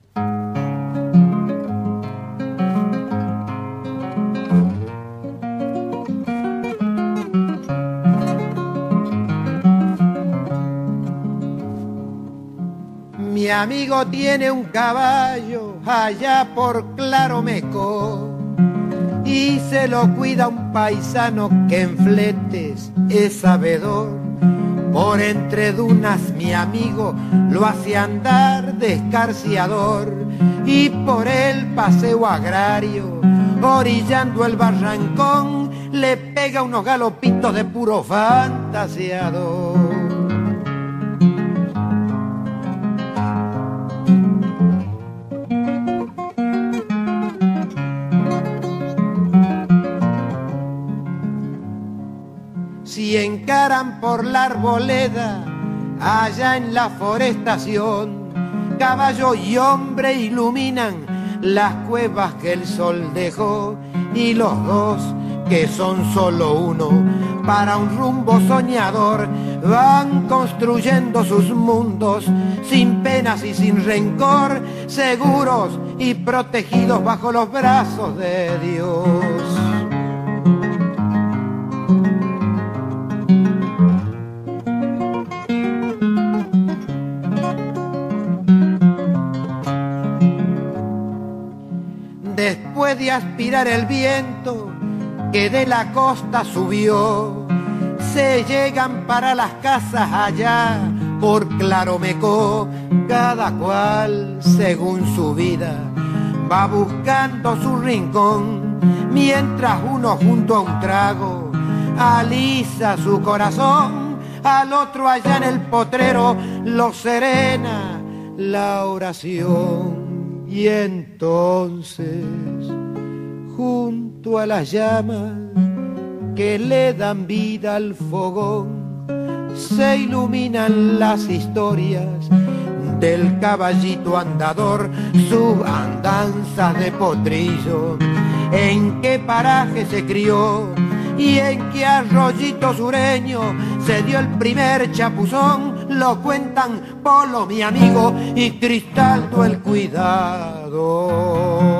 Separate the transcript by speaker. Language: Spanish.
Speaker 1: Mi amigo tiene un caballo allá por Claromecó y se lo cuida un paisano que en fletes es sabedor. Por entre dunas mi amigo lo hace andar de escarciador y por el paseo agrario, orillando el barrancón, le pega unos galopitos de puro fantaseador. Si encaran por la arboleda, allá en la forestación, caballo y hombre iluminan las cuevas que el sol dejó, y los dos, que son solo uno, para un rumbo soñador, van construyendo sus mundos sin penas y sin rencor, seguros y protegidos bajo los brazos de Dios. Después de aspirar el viento que de la costa subió, se llegan para las casas allá por Claromecó. Cada cual según su vida va buscando su rincón, mientras uno junto a un trago alisa su corazón, al otro allá en el potrero lo serena la oración. Y entonces, junto a las llamas que le dan vida al fogón, se iluminan las historias del caballito andador, sus andanzas de potrillo, en qué paraje se crió y en qué arroyito sureño se dio el primer chapuzón. Lo cuentan Polo, mi amigo, y Cristaldo el cuidado.